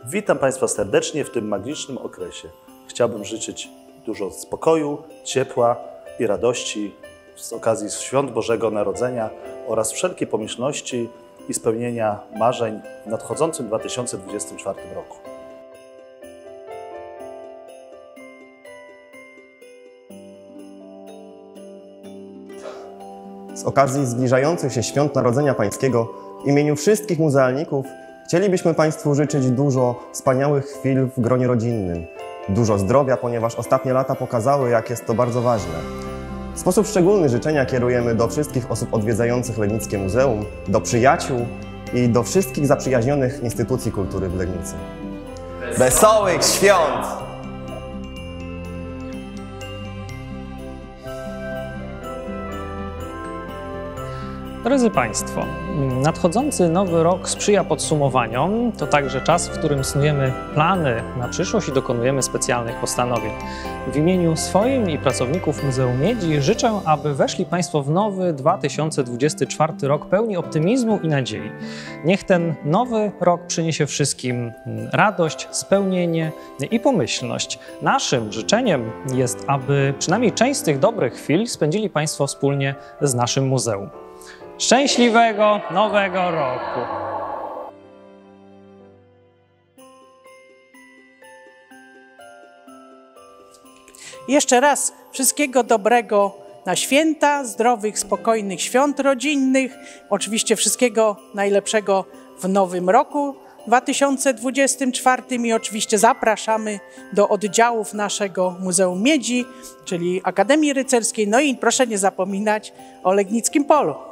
Witam Państwa serdecznie w tym magicznym okresie. Chciałbym życzyć dużo spokoju, ciepła i radości z okazji Świąt Bożego Narodzenia oraz wszelkiej pomyślności i spełnienia marzeń w nadchodzącym 2024 roku. Z okazji zbliżających się Świąt Narodzenia Pańskiego w imieniu wszystkich muzealników chcielibyśmy Państwu życzyć dużo wspaniałych chwil w gronie rodzinnym, dużo zdrowia, ponieważ ostatnie lata pokazały, jak jest to bardzo ważne. W sposób szczególny życzenia kierujemy do wszystkich osób odwiedzających Legnickie Muzeum, do przyjaciół i do wszystkich zaprzyjaźnionych instytucji kultury w Legnicy. Wesołych świąt! Drodzy Państwo, nadchodzący nowy rok sprzyja podsumowaniom. To także czas, w którym snujemy plany na przyszłość i dokonujemy specjalnych postanowień. W imieniu swoim i pracowników Muzeum Miedzi życzę, aby weszli Państwo w nowy 2024 rok pełni optymizmu i nadziei. Niech ten nowy rok przyniesie wszystkim radość, spełnienie i pomyślność. Naszym życzeniem jest, aby przynajmniej część z tych dobrych chwil spędzili Państwo wspólnie z naszym muzeum. Szczęśliwego Nowego Roku! Jeszcze raz wszystkiego dobrego na święta, zdrowych, spokojnych świąt rodzinnych. Oczywiście wszystkiego najlepszego w nowym roku 2024 i oczywiście zapraszamy do oddziałów naszego Muzeum Miedzi, czyli Akademii Rycerskiej. No i proszę nie zapominać o Legnickim Polu.